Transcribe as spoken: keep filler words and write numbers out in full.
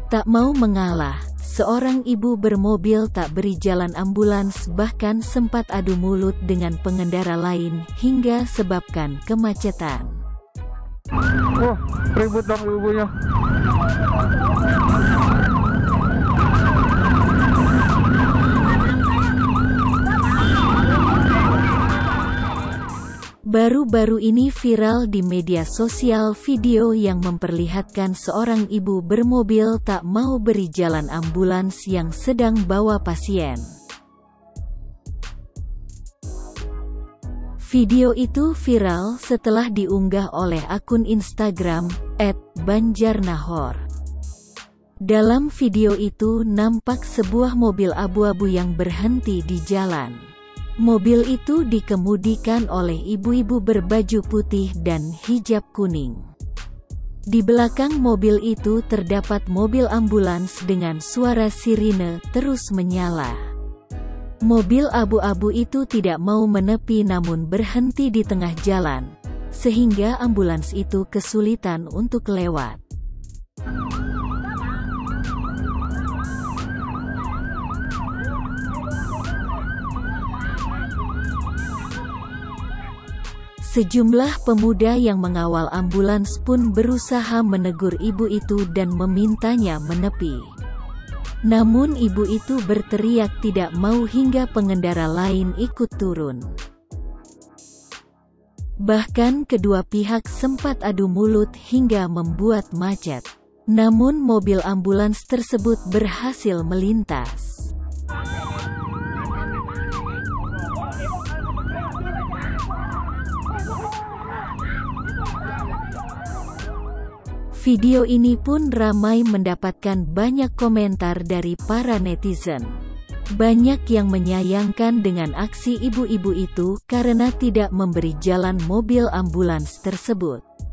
Tak mau mengalah, seorang ibu bermobil tak beri jalan ambulans bahkan sempat adu mulut dengan pengendara lain hingga sebabkan kemacetan. Wah, ribut dong ibunya. Baru-baru ini viral di media sosial video yang memperlihatkan seorang ibu bermobil tak mau beri jalan ambulans yang sedang bawa pasien. Video itu viral setelah diunggah oleh akun Instagram et banjarnahor. Dalam video itu nampak sebuah mobil abu-abu yang berhenti di jalan. Mobil itu dikemudikan oleh ibu-ibu berbaju putih dan hijab kuning. Di belakang mobil itu terdapat mobil ambulans dengan suara sirine terus menyala. Mobil abu-abu itu tidak mau menepi namun berhenti di tengah jalan, sehingga ambulans itu kesulitan untuk lewat. Sejumlah pemuda yang mengawal ambulans pun berusaha menegur ibu itu dan memintanya menepi. Namun ibu itu berteriak tidak mau hingga pengendara lain ikut turun. Bahkan kedua pihak sempat adu mulut hingga membuat macet. Namun mobil ambulans tersebut berhasil melintas. Video ini pun ramai mendapatkan banyak komentar dari para netizen. Banyak yang menyayangkan dengan aksi ibu-ibu itu karena tidak memberi jalan mobil ambulans tersebut.